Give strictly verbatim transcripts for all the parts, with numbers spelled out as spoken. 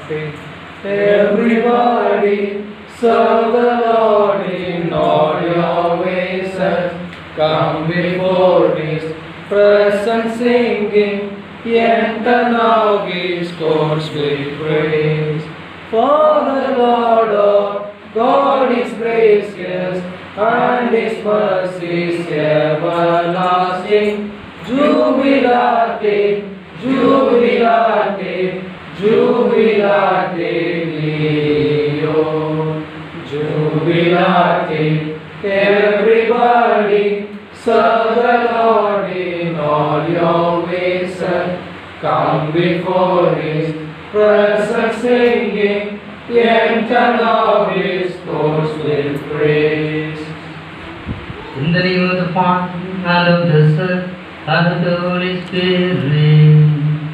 faith. Everybody serve the Lord in all your ways and come before His presence singing. Enter now His courts with praise. For the Lord our God is gracious, and His mercies everlasting. Jubilate, jubilate, jubilate, Leo. Jubilate, everybody, serve the Lord in all your ways and come before His presence singing. Enter now His courts with praise. In the name of the Father, and of the Son, and of the Holy Spirit.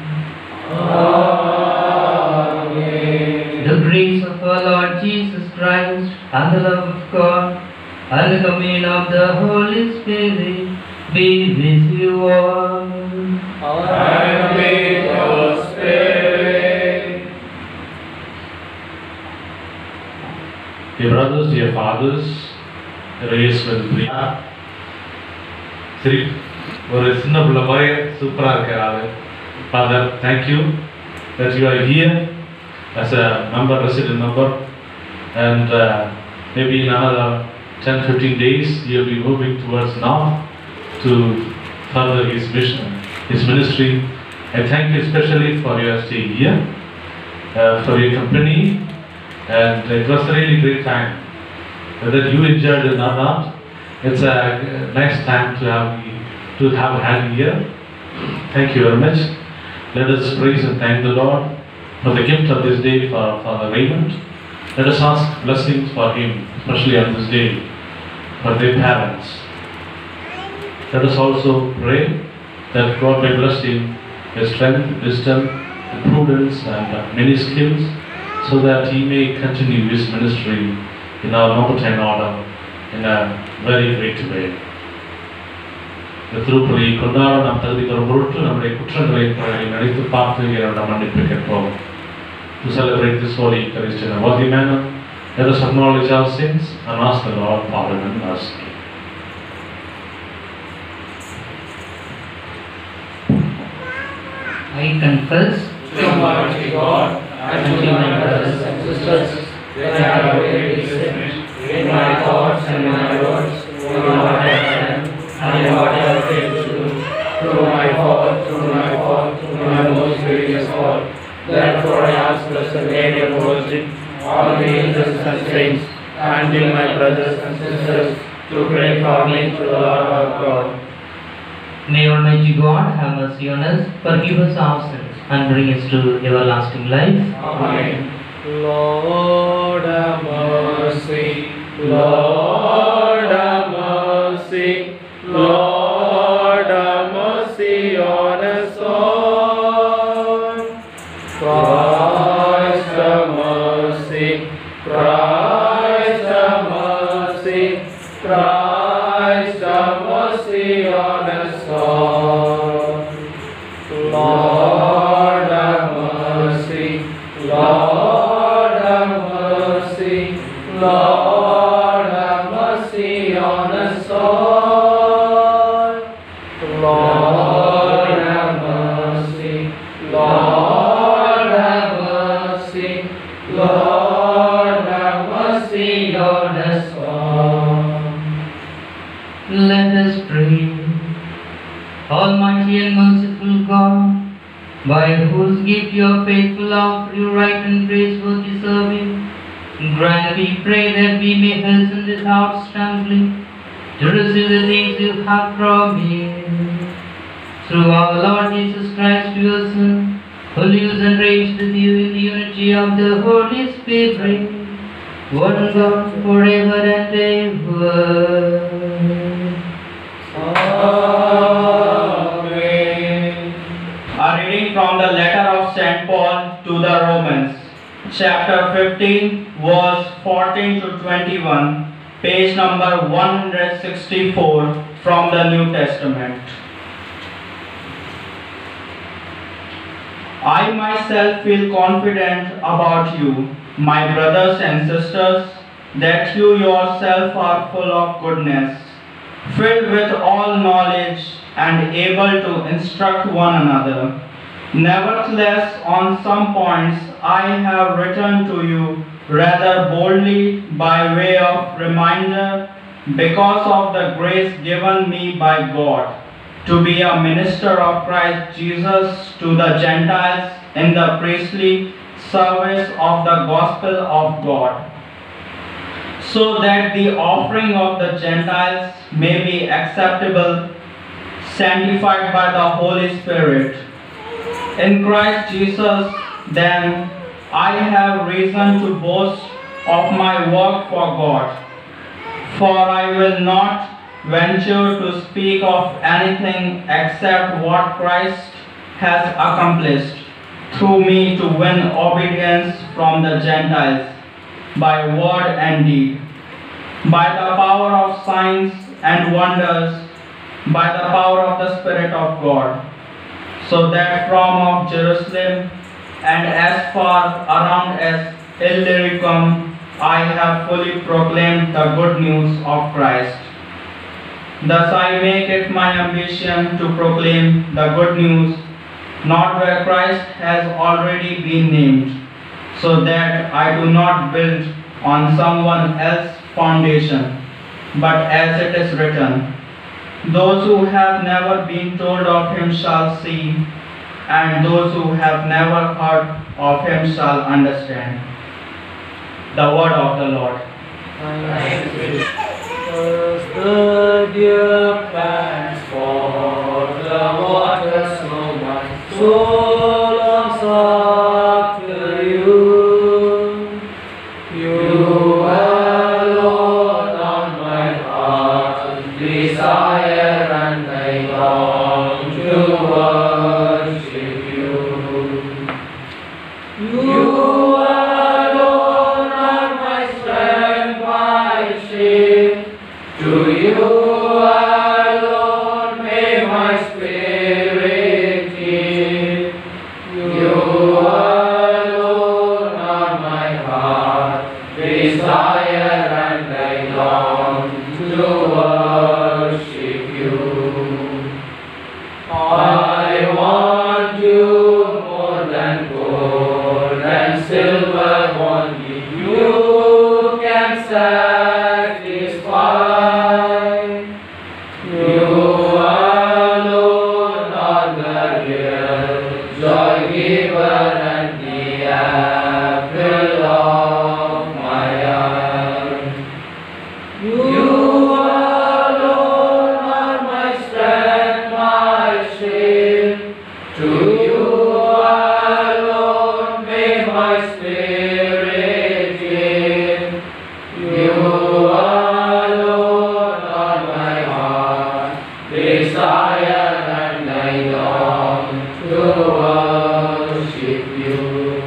Amen. The grace of our Lord Jesus Christ, and the love of God, and the communion of the Holy Spirit be with you all. And with your spirit. Dear brothers, dear fathers, raised with Priya. Sri, ஒரு சின்ன பிள்ளை மாதிரி சூப்பராக இருக்கிறாரு. Father, thank you that you are here as a member, resident member, and uh, maybe in another ten to fifteen days you will be moving towards north to further his mission, his ministry. I thank you especially for your stay here, uh, for your company, and it was a really great time. Whether you enjoyed it or not, it's a nice time to have to have had here. Thank you very much. Let us praise and thank the Lord for the gift of this day for Father Raymond. Let us ask blessings for him, especially on this day, for their parents. Let us also pray that God may bless him with strength, wisdom, and prudence, and many skills, so that he may continue his ministry in our mountain order in a very great way. The திருப்பலியை கொண்டாட நாம் தகுதி பெறும் பொருட்டு நம்முடைய குற்றங்களை நடித்து பார்த்து இறைவனிடம் மன்னிப்பு கேட்போம். To celebrate this holy Eucharist in a worthy manner, let us acknowledge our sins and ask the Lord pardon and mercy. I confess to Almighty God and to my brothers and sisters that I have really sinned in my thoughts and my words, in what I said and in what I failed to do, through my fault, through my fault, through my most grievous fault. Therefore I ask Blessed Lady of Virgin, all the angels and saints, and in my brothers and sisters, to pray for me to the Lord our God. May Almighty God have mercy on us, forgive us our sins, and bring us to everlasting life. Amen. Lord have mercy, Lord have mercy, Lord have mercy on us all. Christ have mercy, Christ have mercy, Christ have mercy on us all. Lord have mercy, Lord have mercy, Lord have mercy on us all. Lord have mercy, Lord have mercy, Lord have mercy on us all. Let us pray. Almighty and merciful God, by whose gift your faithful offer you right and praiseworthy service, grant, we pray, that we may hasten without stumbling to receive the things you have promised. Through our Lord Jesus Christ, your Son, who lives and reigns with you in the unity of the Holy Spirit, one God, forever and ever. Amen. A reading from the letter of Saint Paul to the Romans, chapter fifteen, verse fourteen to twenty-one, page number one hundred sixty-four from the New Testament. I myself feel confident about you, my brothers and sisters, that you yourself are full of goodness, filled with all knowledge and able to instruct one another. Nevertheless, on some points I have written to you rather boldly by way of reminder, because of the grace given me by God to be a minister of Christ Jesus to the Gentiles in the priestly service of the gospel of God, so that the offering of the Gentiles may be acceptable, sanctified by the Holy Spirit. In Christ Jesus, then, I have reason to boast of my work for God, for I will not venture to speak of anything except what Christ has accomplished through me to win obedience from the Gentiles by word and deed, by the power of signs and wonders, by the power of the Spirit of God, so that from of Jerusalem and as far around as Illyricum I have fully proclaimed the good news of Christ. Thus I make it my ambition to proclaim the good news, not where Christ has already been named, so that I do not build on someone else's foundation, but as it is written, those who have never been told of him shall see, and those who have never heard of him shall understand. The word of the Lord. Thanks be. The dear plans for the waters no one so longs after you. You alone on my heart desire, and I long to worship you. You alone are my strength, my shield. To you alone may my spirit give. You alone are my heart desire, and I long to worship you. I want you more than gold and silver, only you can satisfy. You alone are the real joy giver and the apple of my eye. You alone are my strength, my shield. To you alone may my spirit give. You alone are my heart desire, and I long to worship you.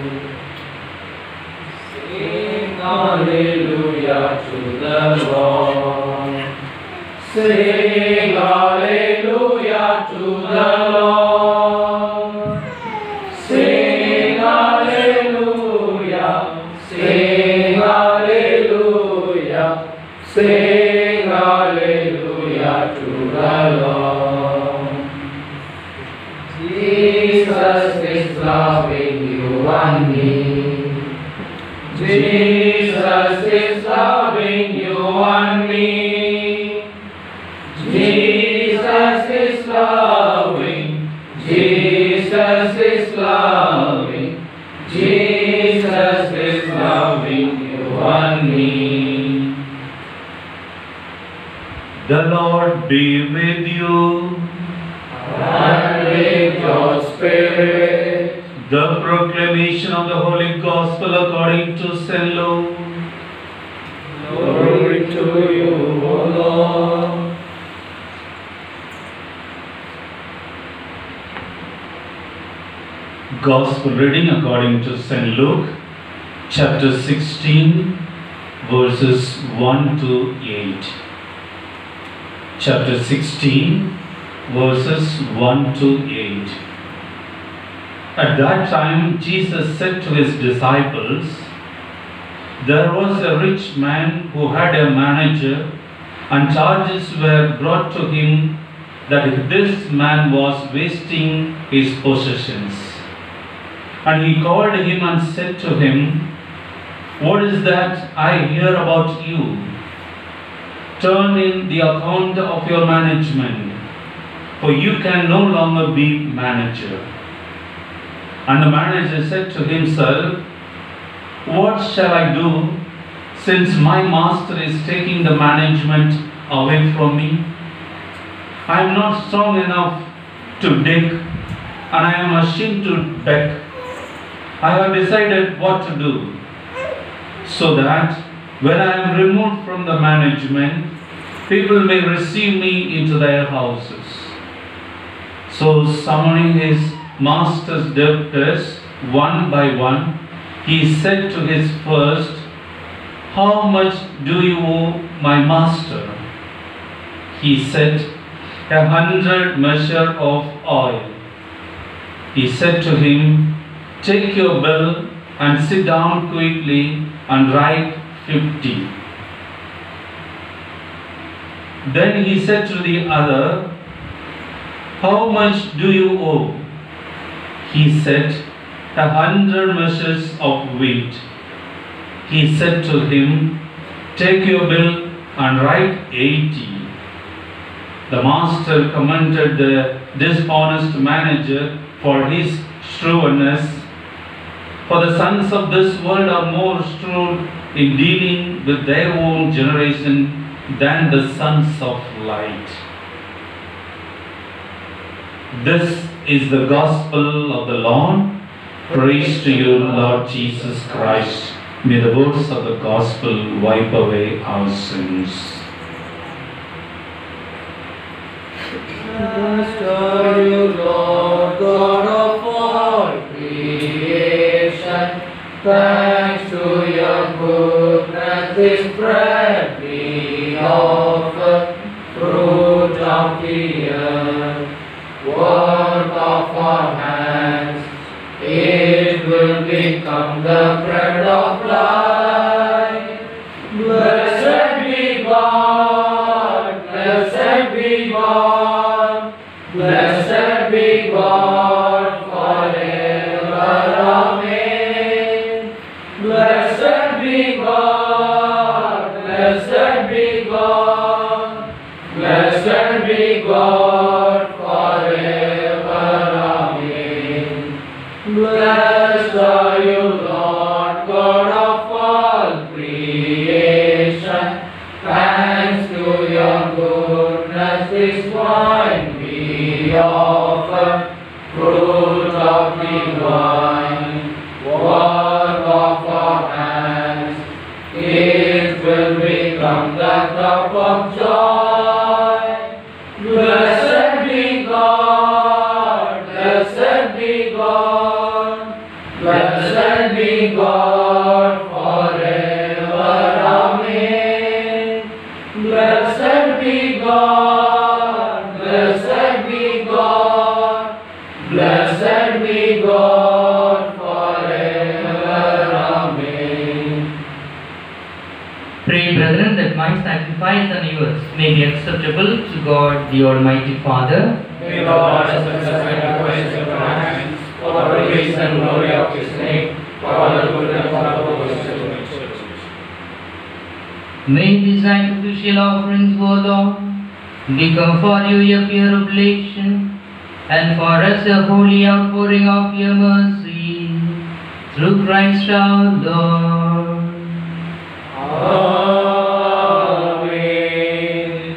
Sing hallelujah to the Lord. Sing hallelujah to the Lord. Sing hallelujah. Sing hallelujah. Sing hallelujah to the Lord. Jesus is loving you and me. Jesus is loving you and me. Jesus is loving. Jesus is loving. Jesus is loving you and me. The Lord be with you. And with your spirit. The proclamation of the Holy Gospel according to Saint Luke. Glory to you, O Lord. Gospel reading according to Saint Luke, chapter sixteen, verses one to eight. Chapter sixteen, verses one to eight. At that time, Jesus said to his disciples, "There was a rich man who had a manager, and charges were brought to him that this man was wasting his possessions. And he called him and said to him, 'What is that I hear about you? Turn in the account of your management, for you can no longer be manager.' And the manager said to himself, 'What shall I do, since my master is taking the management away from me? I am not strong enough to dig, and I am ashamed to beg. I have decided what to do, so that when I am removed from the management, people may receive me into their houses.' So summoning his master's debtors one by one, he said to his first, 'How much do you owe my master?' He said, 'A hundred measure of oil.' He said to him, 'Take your bill and sit down quickly and write fifty.' Then he said to the other, 'How much do you owe?' He said, 'A hundred measures of wheat.' He said to him, 'Take your bill and write eighty.' The master commended the dishonest manager for his shrewdness. For the sons of this world are more shrewd in dealing with their own generation than the sons of light." This is the gospel of the Lord. Praise to you, Lord Jesus Christ. May the words of the gospel wipe away our sins. Blessed are you, Lord God of all creation. Thanks to your goodness, this bread we offer, fruit of the earth, work of our hands. It will become the bread of life. Blessed be God, blessed be God, blessed be God forever. Amen. Blessed be God, blessed be God, blessed be God forever. Amen. Blessed are you, Lord God of all creation. Thanks to your goodness, this wine we offer, fruit of the vine, work of our hands. It will become the cup of joy. Blessed be God, blessed be God, blessed be God forever. Amen. Blessed be God, blessed be God, blessed be God forever. Amen. Pray, brethren, that my sacrifice and yours may be acceptable to God, the Almighty Father. May Lord accept the sacrifice of our hands for the praise and glory of His name, for the good and for the purpose of the church. May these sacrificial offerings, O Lord, become for you a pure oblation, and for us a holy outpouring of your mercy, through Christ our Lord. Amen.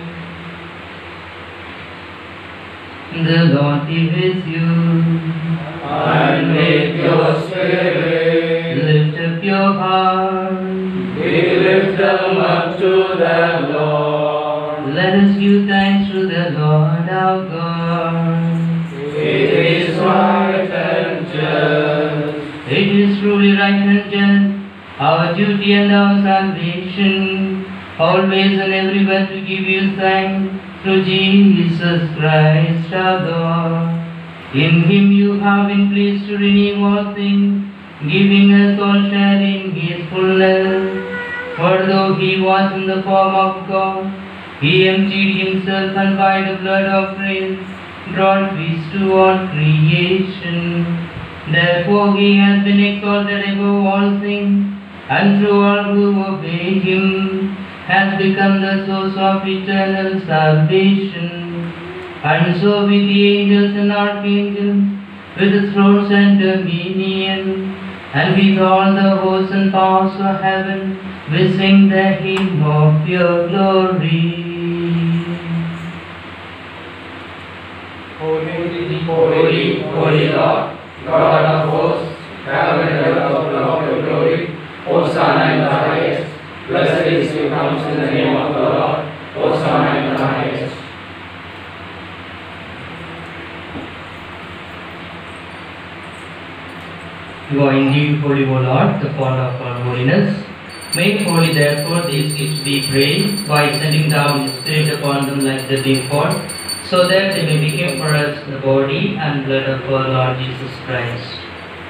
The Lord be with you. And with your spirit, Lift up your heart. we lift them up to the Lord. Let us give thanks to the Lord our God. It is right and just. It is truly right and just, our duty and our salvation, always and everywhere to give you thanks, through Jesus Christ our Lord. In him you have been pleased to renew all things, giving us all share in his fullness. For though he was in the form of God, he emptied himself, and by the blood of Christ brought peace to all creation. Therefore he has been exalted above all things, and through all who obey him has become the source of eternal salvation. And so with the angels and archangels, with the thrones and dominion, and with all the hosts and powers of heaven, we sing the hymn of your glory. Holy, holy, holy Lord, God of hosts, heaven and earth are full of your glory. Hosanna in the highest. Blessed is he who comes in the name of the Lord. Hosanna in the highest. You are indeed holy, O Lord, the fount of all holiness. Make holy, therefore, these gifts, we pray, by sending down your Spirit upon them like the dew-fall, so that they may become for us the body and blood of our Lord Jesus Christ.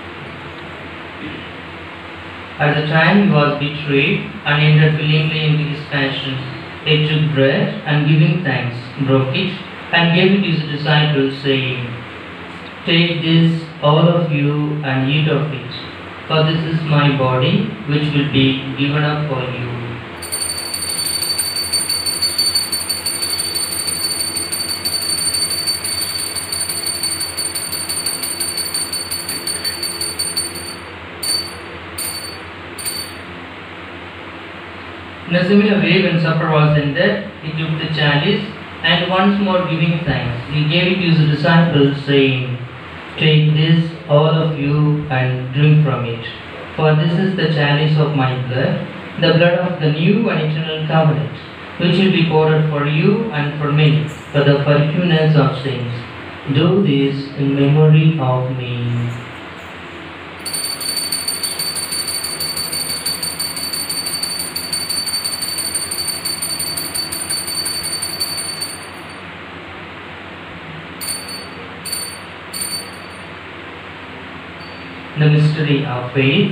At the time he was betrayed and entered willingly into his passion, he took bread, and giving thanks, broke it, and gave it to his disciples, saying, "Take this, all of you, and eat of it, for this is my body, which will be given up for you." In a similar way, when supper was ended, he took the chalice, and once more giving thanks, he gave it to his disciples, saying, "Take this, all of you, and drink from it. For this is the chalice of my blood, the blood of the new and eternal covenant, which will be poured for you and for many, for the forgiveness of sins. Do this in memory of me." The mystery of faith.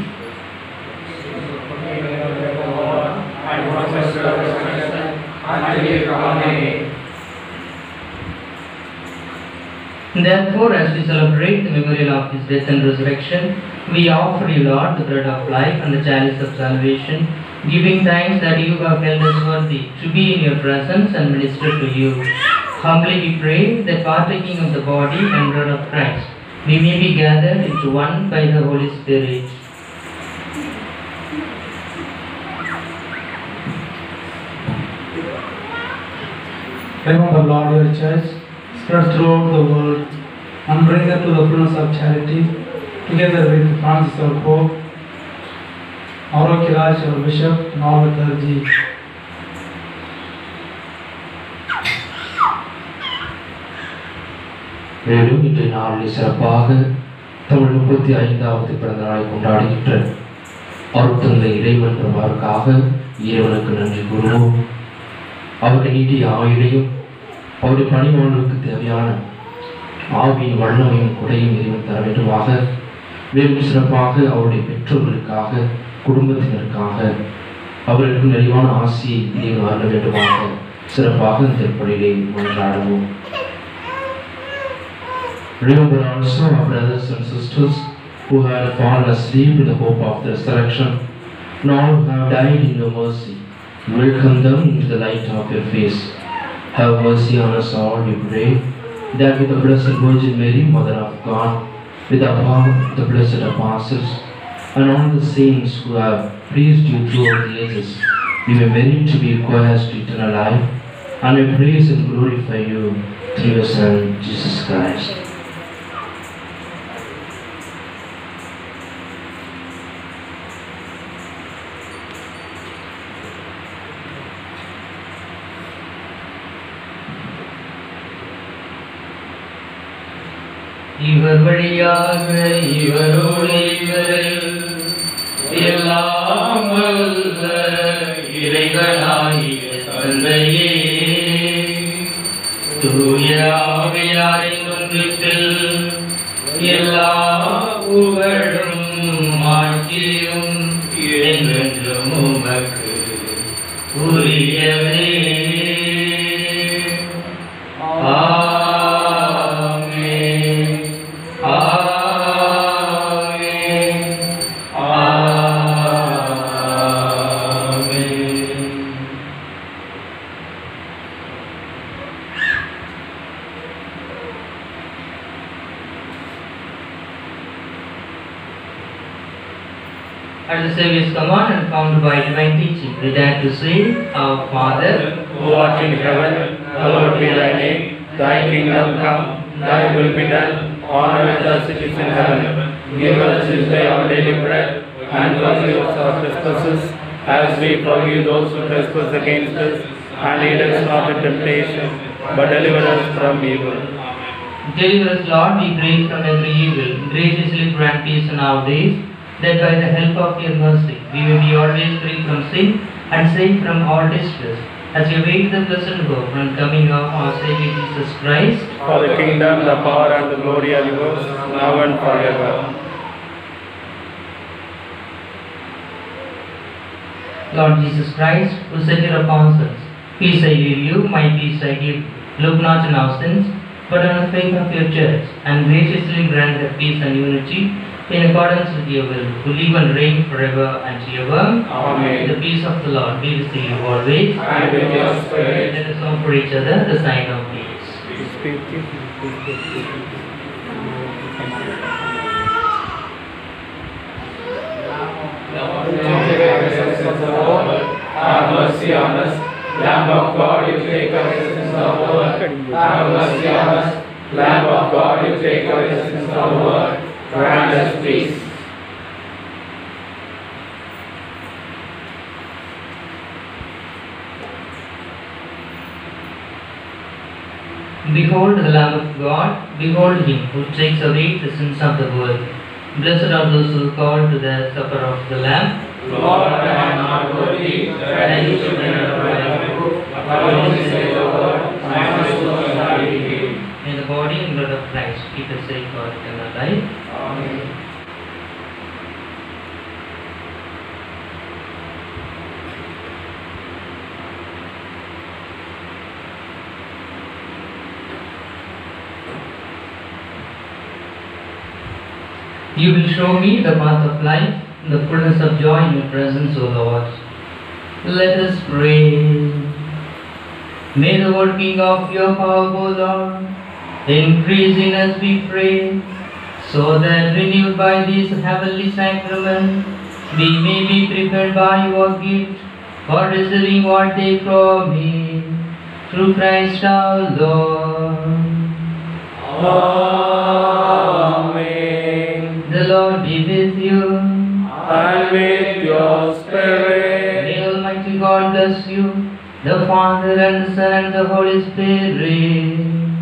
Therefore, as we celebrate the memorial of his death and resurrection, we offer you, Lord, the bread of life and the chalice of salvation, giving thanks that you have held us worthy to be in your presence and minister to you. Humbly we pray that partaking of the body and blood of Christ, we may be gathered into one by the Holy Spirit. Remember, Lord, your church spread throughout the world and bring her to the fullness of charity, together with Francis, our Pope, Aurokiraj, our Bishop, and all the clergy. மேலும் இன்றைய நாளில் சிறப்பாக தமிழ் முப்பத்தி ஐந்தாவது பிறந்த நாளை கொண்டாடுகின்ற அருட்தந்தை இறைவன் பிரபாருக்காக இறைவனுக்கு நன்றி கூறுவோம். அவருடைய நீடிய ஆயுளையும் அவருடைய பணிவாளர்களுக்கு தேவையான ஆவியின் வல்லமையும் குறையும் இறைவன் தர வேண்டுமாக, மேலும் சிறப்பாக அவருடைய பெற்றோர்களுக்காக, குடும்பத்தினருக்காக அவர்களுக்கு நிறைவான ஆசியை இறைவன் வர வேண்டுமாக சிறப்பாக இந்த திருப்பலியிலே கொண்டாடுவோம். Remember also our brothers and sisters who had fallen asleep in the hope of the resurrection, and all who have died in your mercy. Welcome them into the light of your face. Have mercy on us all, we pray, that with the Blessed Virgin Mary, Mother of God, with the power of the blessed apostles, and all the saints who have praised you throughout the ages, we may merit to be co-heirs to eternal life, and we praise and glorify you through your Son, Jesus Christ. இவர் வழியாக இவரோடு இவரில் எல்லாம் வல்ல இறைவனாகிய தந்தையே, தூய ஆவியாரின் ஒன்றிப்பில் எல்லா புகழும் மாட்சியும் என்றென்றும் உமக்கு உரியவே. ஆமென். ஆமென். ஆமென். At the Saviour's command and founded by divine teaching, we dare to say, Our Father, who art in heaven, hallowed be thy name. Thy kingdom come, thy will be done, on earth as it is in heaven. Give us this day our daily bread, and forgive us our trespasses, as we forgive those who trespass against us. And lead us not into temptation, but deliver us from evil. deliver us, Lord, we pray, from every evil. Graciously grant peace in our days, that by the help of your mercy, we may be always free from sin and safe from all distress, as we wait the blessed hope and coming of our Saviour Jesus Christ. For the kingdom, the power, and the glory are yours, now and forever. Lord Jesus Christ, who said to your apostles, Peace I leave you, my peace I give you. Look not on our sins, but on the faith of your church, and graciously grant her peace and unity in accordance with your will, who live and reign forever and ever. Amen. The peace of the Lord be with you always. And with your spirit. Let us offer each other the sign of peace. Have mercy on us. Lamb of God, you take away the sins of the world. Have mercy on us. Lamb of God, you take away the sins of the world. Grant us peace. Behold the Lamb of God, behold him who takes away the sins of the world. Blessed are those who are called to the supper of the Lamb. Lord, I am not worthy that you should enter my roof, but only say the word, and my soul shall be healed. May the body and blood of Christ keep us safe for eternal life. Amen. You will show me the path of life, the fullness of joy in your presence, O Lord. Let us pray. May the working of your power, O Lord, increase in us, we pray, so that renewed by this heavenly sacrament, we may be prepared by your gift for receiving what they promise. Through Christ our Lord. Amen. The Lord be with you. And with your spirit. May Almighty God bless you, the Father and the Son and the Holy Spirit.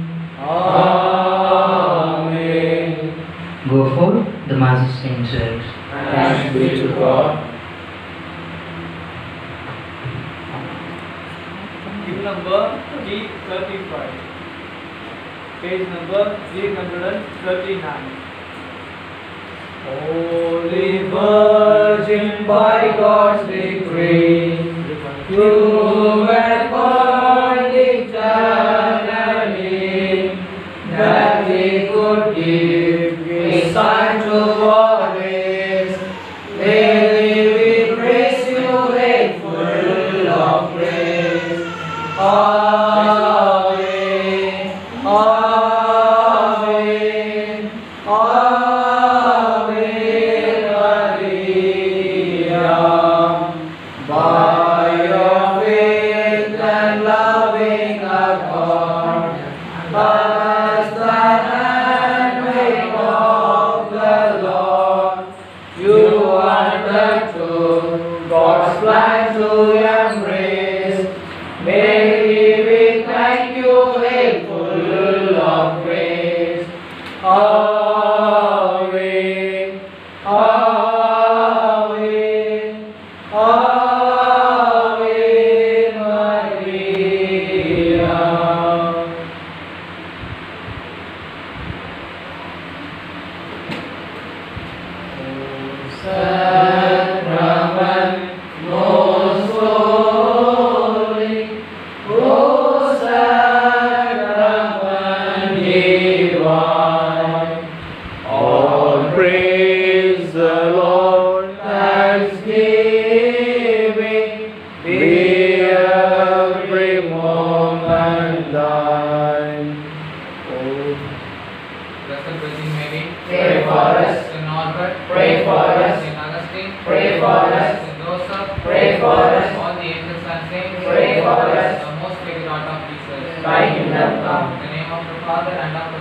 Amen. Go forth, the Mass is ended. Thanks be to God. Hymn number three thirty-five, page number three hundred thirty-nine. Holy Virgin, by God's decree, you were born eternally, that He could give His Son to always. Daily we praise you, full of praise. Amen. Amen. Amen. Maria. By your faith and loving accord, as the handmaid of the Lord, you undertook God's plan to embrace. Mary, we thank you, full of grace. Amen. Amen. Amen. Maria. pray for us. Saint Augustine, Pray for us. Saint Joseph, Pray for us. all the angels and saints, Pray for us. the most sacred heart of Jesus. Thy kingdom come. In the name of the Father, and of